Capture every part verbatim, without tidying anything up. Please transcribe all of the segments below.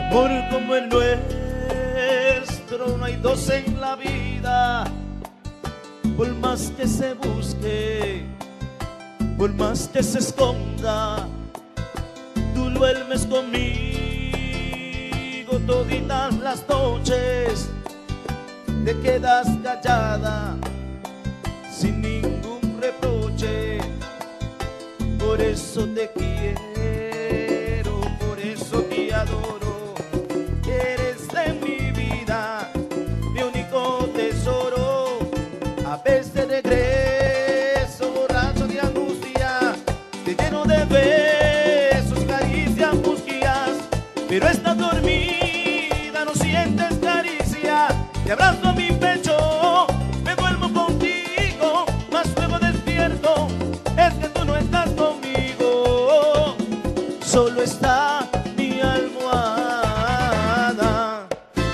Amor como el nuestro no hay dos en la vida. Por más que se busque, por más que se esconda, tú duermes conmigo toditas las noches. Te quedas callada sin ningún reproche. Por eso te quiero, por eso te adoro. Eres de mi vida, mi único tesoro. A veces regreso borracho de angustia, te lleno de besos, caricias, musquillas. Pero estás dormida, no sientes caricia. Te abrazo a mi pecho, me duermo contigo, mas luego despierto. Es que tú no estás conmigo, solo está mi almohada.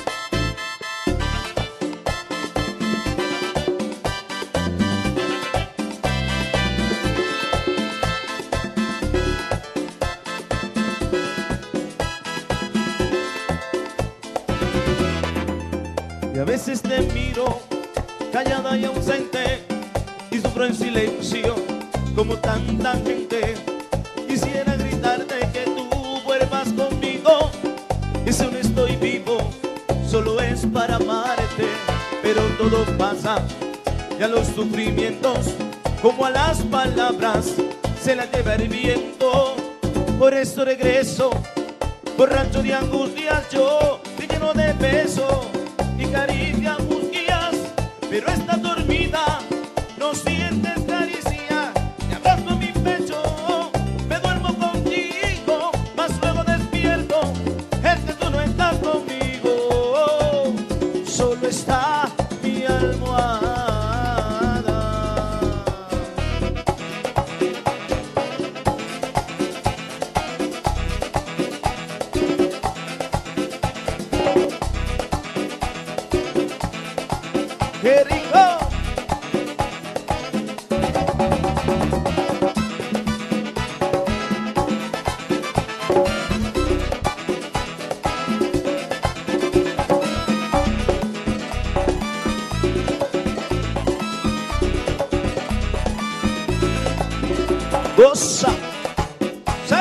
Y a veces te miro, callada y ausente, y sufro en silencio como tanta gente. Quisiera gritarte que tú vuelvas conmigo, y si aún estoy vivo, solo es para amarte. Pero todo pasa, y a los sufrimientos, como a las palabras, se las lleva el viento. Por eso regreso, borracho de angustias, yo te lleno de besos y caricias, musquillas. Pero estás dormida, no sientes caricia. Te abrazo a mi pecho, me duermo contigo, mas luego despierto. Es que tú no estás conmigo, solo está mi almohada. ¡Qué rico! Goza. Sí.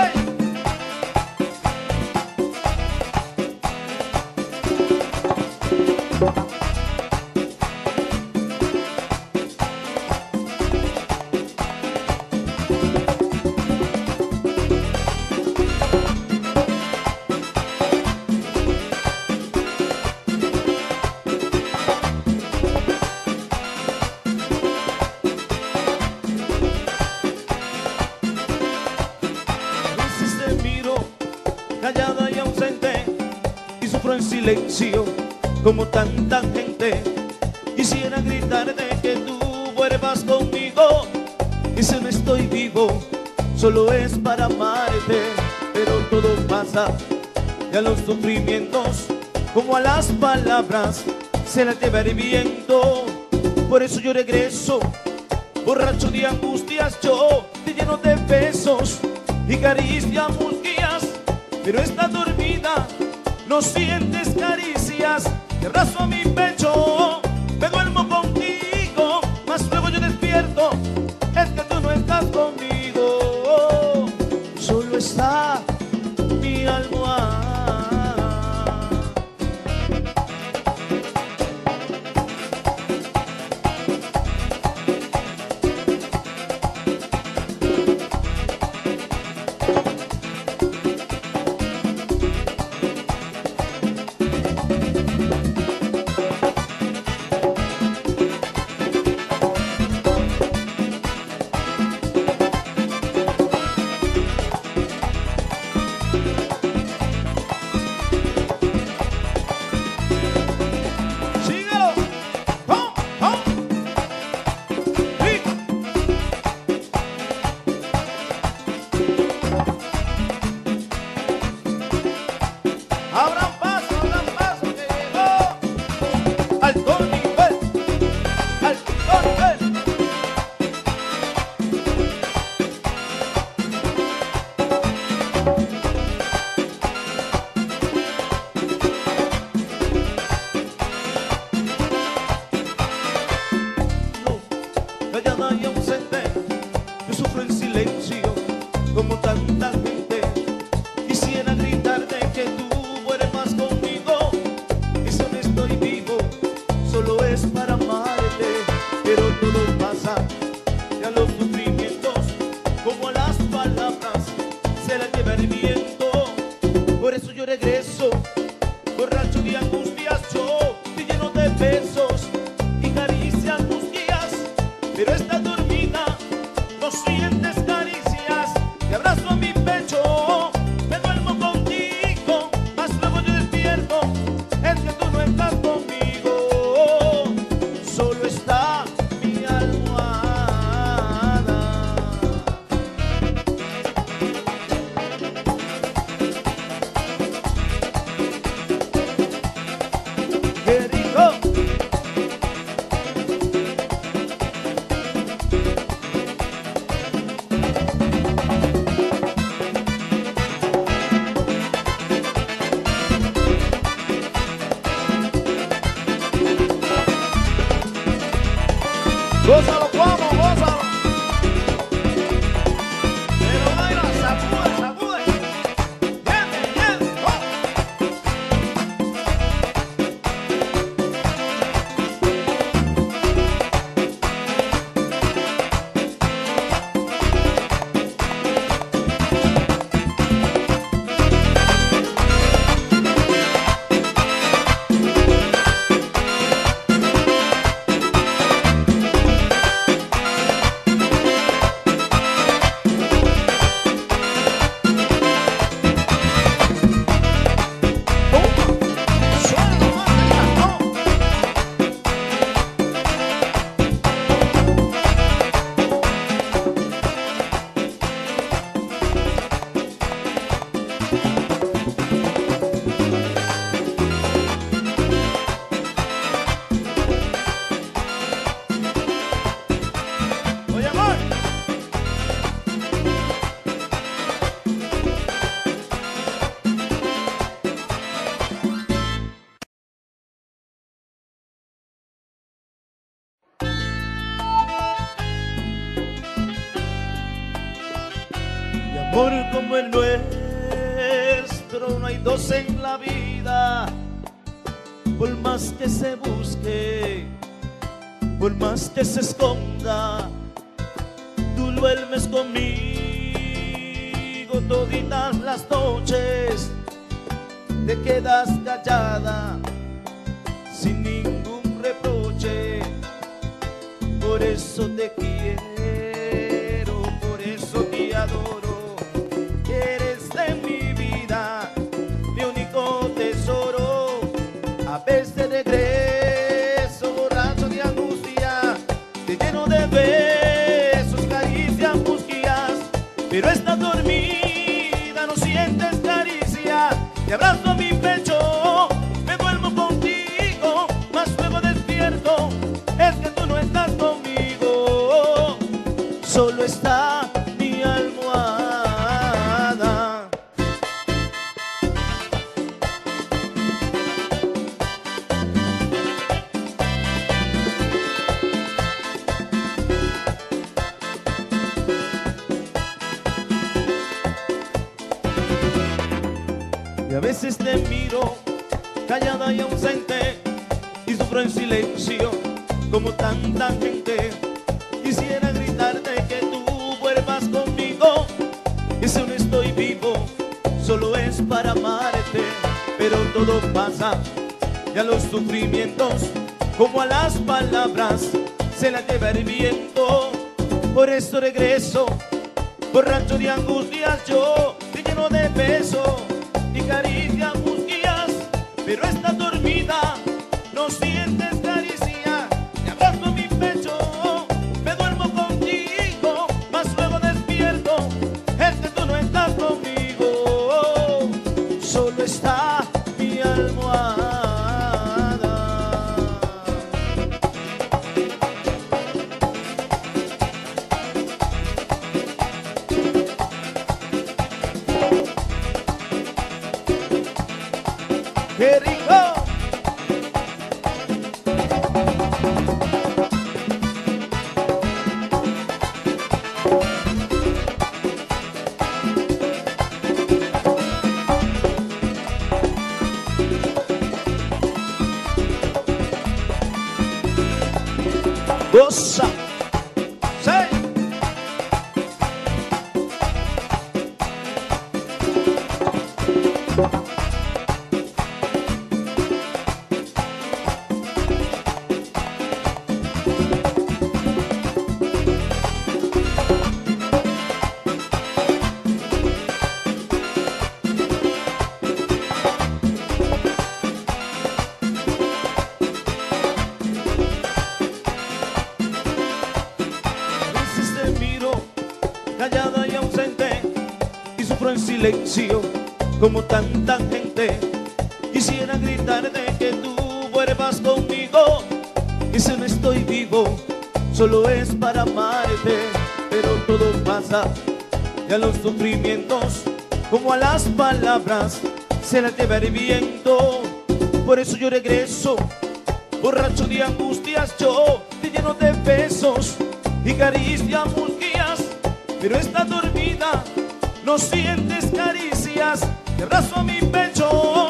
Callada y ausente, y sufro en silencio como tanta gente. Quisiera gritarte que tú vuelvas conmigo, y si no estoy vivo, solo es para amarte. Pero todo pasa, y a los sufrimientos, como a las palabras, se las lleva el viento. Por eso yo regreso, borracho de angustias, yo te lleno de besos y caricias, musquillas. Pero estás dormida, no sientes caricias. Te abrazo a mi pecho, me duermo contigo, mas luego yo despierto. Es que tú no estás conmigo, solo está mi almohada. silencio como tanta gente. Quisiera gritarte que tú vuelvas conmigo, que si aún estoy vivo solo es para amarte, pero todo pasa, ya los sufrimientos como a las palabras se las lleva el viento. Por eso yo regreso, borracho de angustias, yo te lleno de besos y caricias tus guías, pero estás dormida, no sientes caricias, te abrazo a mi pecho, me duermo contigo, mas luego yo despierto, es que tú no estás conmigo, solo está mi almohada. ¡Qué rico! Gózalo, Cuamo, gózalo. Pero baila, sacude, sacude. Bien, bien, oh. Oye, amor. Y amor como el nuestro no hay dos en la vida, por más que se busque, por más que se esconda, tú duermes conmigo toditas las noches, te quedas callada sin ningún reproche. Por eso te quiero, por eso te adoro, eres de mi vida, mi único tesoro. A veces regreso borracho de angustia, te lleno de besos, caricias, busquías, pero estás dormida, no sientes caricia, te abrazo a mi pecho, me duermo contigo, mas luego despierto, es que tú no estás conmigo, solo está mi almohada. Y a veces te miro, callada y ausente, y sufro en silencio, como tanta gente. Quisiera gritarte que tú vuelvas conmigo, que si aún estoy vivo, solo es para amarte, pero todo pasa, ya los sufrimientos, como a las palabras, se las lleva el viento. Por eso regreso, borracho de angustias, yo te lleno de besos y caricias, busquías, pero estás dormida, no sientes caricia, te abrazo a mi pecho, me duermo contigo, mas luego despierto, es que tú no estás conmigo, solo está mi almohada. ¡Qué rico! Goza. Sí. Callada y ausente, y sufro en silencio como tanta gente. Quisiera gritarte que tú vuelvas conmigo, y si no estoy vivo, solo es para amarte. Pero todo pasa, y a los sufrimientos, como a las palabras, se las lleva el viento. Por eso yo regreso, borracho de angustias, yo te lleno de besos y caricias musguías. Pero estás dormida, no sientes caricias, te abrazo a mi pecho.